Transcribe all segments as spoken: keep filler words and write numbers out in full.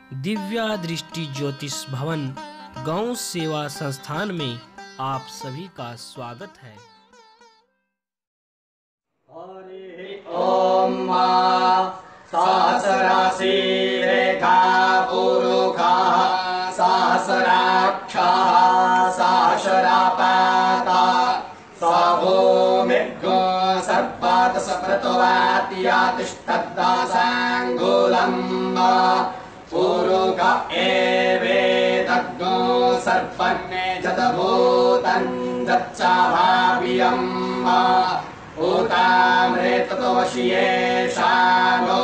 दिव्या दृष्टि ज्योतिष भवन गौ सेवा संस्थान में आप सभी का स्वागत है। ओम सहस्रासी रेखा पुरुखा सहस्राक्षा सहस्रापाता स्वभूमिर्गो सर्पात् सप्रतवात्यातिष्ठद्दासाङ्गुलम् पुरुख एवेतद्गो सर्पन्ने जतभूतम् जच्चा भाव्यम् भूतामृततोषिये शानो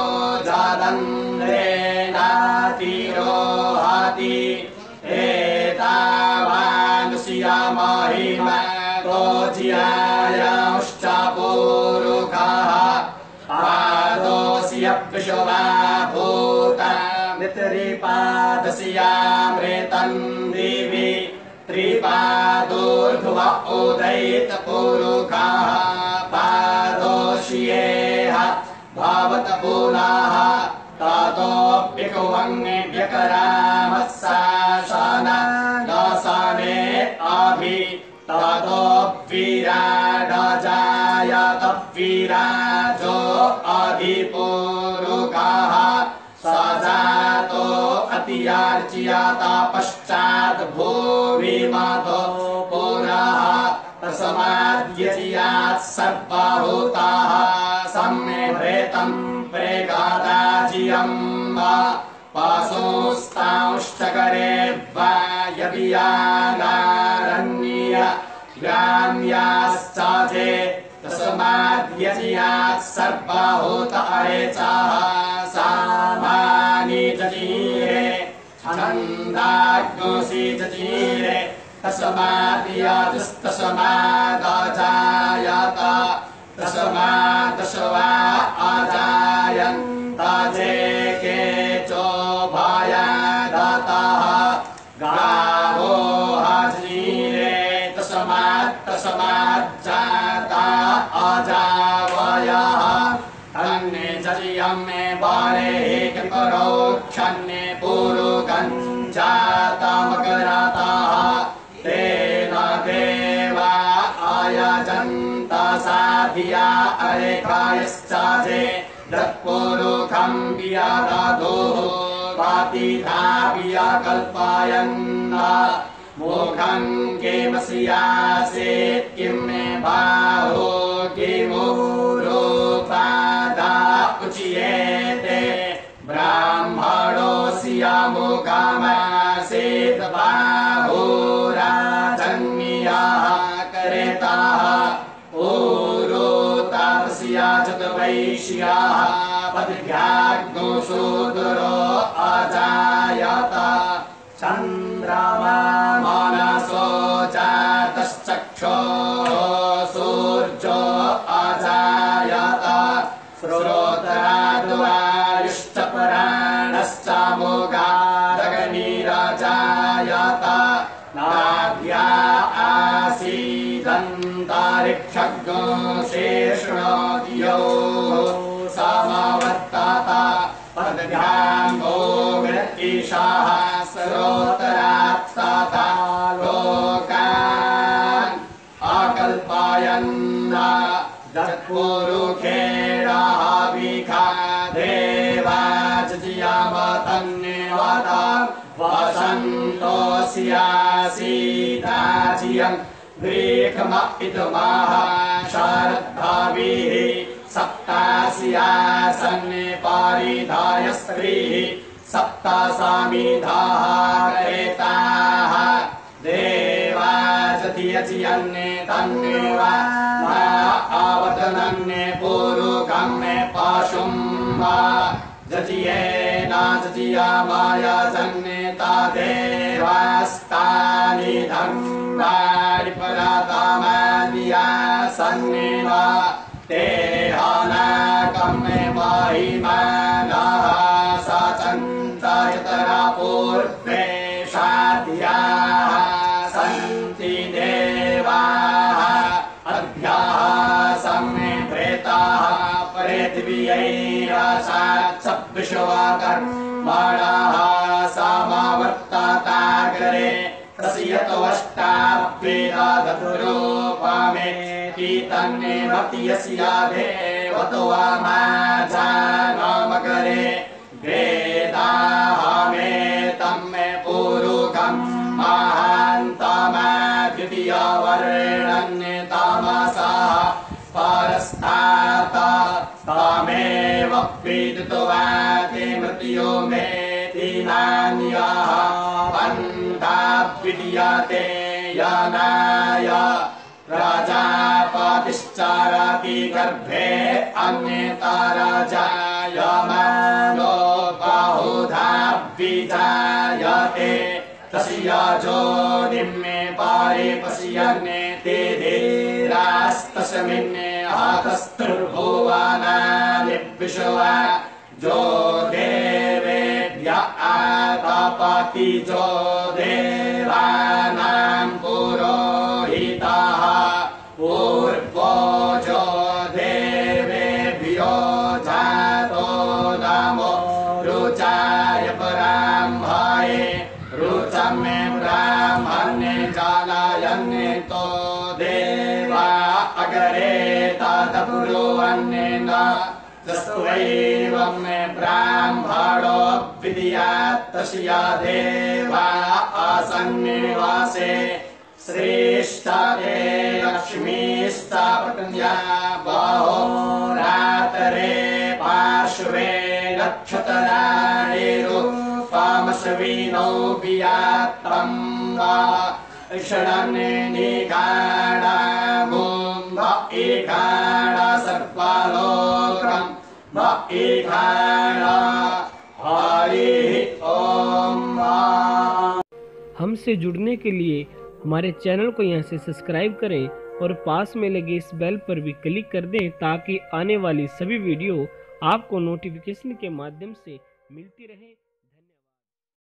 जादन्द्रेणातिरोहति एतावानुषिया महिमा प्रोज्यायाश्च पुरुखाः पादोऽस्यप्युषवा भूतामित्रिपादस्यामृतम् दिवि त्रिपादोर्ध्व उदयित पुरुखाः पादोष्येह भवत पुनः ततोऽप्यकुवङ्ग्यकरामस्साशन दशने अभि ततोऽविराडजायत विराजो अधिपुरुखाः सजातो अतियार्च्यत पश्चात् भूमिमतो पुनः तस्माद्यजियात् सर्वभूताः सम्यभ्रेतम् प्रेगादाजियम् पशुस्तांश्चकरे वा यदियानारण्य ग्राम्याश्चाजे तस्माद्यजियात् सर्वभूत अरेचाः सामानि जजीरे छन्दाग्नोषि जजीरे तस्माद्यजुस्तस्मादजायत तस्मादश्वा अजायन्त जे केचोभयादतः गावो हजीरे तस्मात् तस्माज्जाता अजावयः अन्ये जजियं मे बाले किंकरोक्षन्ये पुरुगं जातमकरातः तेन देवा आयजन्त साधिया अरेकायश्चाजे दत्पुरुखं वियादधुः पातिधाव्या कल्पायन् मोघं किमस्यासेत् किं मे बाहो किमुरूपादा उच्येते ब्राह्मणोऽस्यामुखमासीत् बाहुराजन्यः करेताः ऊरुतास्या चतुर्वैश्याः पद्भ्याग्नो शूद्रो अजायत चन्द्रमा मनसो जातश्चक्षुः सूर्यो अजायत श्रोत्राद्वायुश्च प्राणश्च मुखादग्निरजायत नाभ्या आसीदन्तरिक्षज्ञो शेषणोद्योः समवर्तत पद्भ्याङ्गो वृत्तिशाः श्रोत्रात् तथा लोकान् अकल्पयन् दत्पुरुखेणः विखा देवा जजियामतन्निवत वसन्तोऽस्यासीदाजियम् ग्रीखमपितुमाः शारद्भाविः सप्तास्यासन्ने पारिधाय स्त्रीः सप्तासामिधाः करेताः देवा जतियचियन्ने तन्नेवा मा आवतनन्ने पुरुखं मे पशुं वा जजियेन जजियामायजन्ने तदेवास्तानि धर्माणि परातामादियासन्ने वा ते हनाकं मे महिमानः सचन्तयतरा पूर्वे साध्याः सन्ति देवाः अभ्याः सम्मे प्रेताः पृथिव्यै विश्वकर्मणः तस्य त्वष्टाभ्येदाधुरूपमेति तन्ने भक्ति यस्या देवतो वामाजानमकरे वेदाहमेतं मे पुरुखं महान्तमद्वितीयवर्णन्यतमसः परस्तात् तामेव पीडितवाते मृत्यो मेति नान्यः पन्था विद्यते यनाय प्रजापतिश्चरति गर्भे अन्यथा राजायमानो बहुधा विजायते तस्य योनिमे पारे पश्यन्ने ते धीरास्तस्मिन् हतस्तुर्भुवनानि विश्वा जो देवेभ्य आतपति जो देवानां पुरोहितः पूर्वो जो देवेभ्यो जातो नमो रुचाय ब्राह्मणे रुचमे ब्राह्मणे जालयन्ने तो देवा अग्रे तदब्रुवन्नेन तस्त्वैवं ब्राह्मणो विद्यात् तस्य देवा आसन्निवासे श्रेष्ठते लक्ष्मीस्तापकन्या बहुरात्रे पार्श्वे नक्षत्राणिरूपमश्विनौ वियात्तं वा षडन्ने निगाढागुं भ एकाढ सर्वलोकं भ एकाढ हरिः ॐ। हमसे जुड़ने के लिए हमारे चैनल को यहाँ से सब्सक्राइब करें और पास में लगे इस बेल पर भी क्लिक कर दें ताकि आने वाली सभी वीडियो आपको नोटिफिकेशन के माध्यम से मिलती रहे।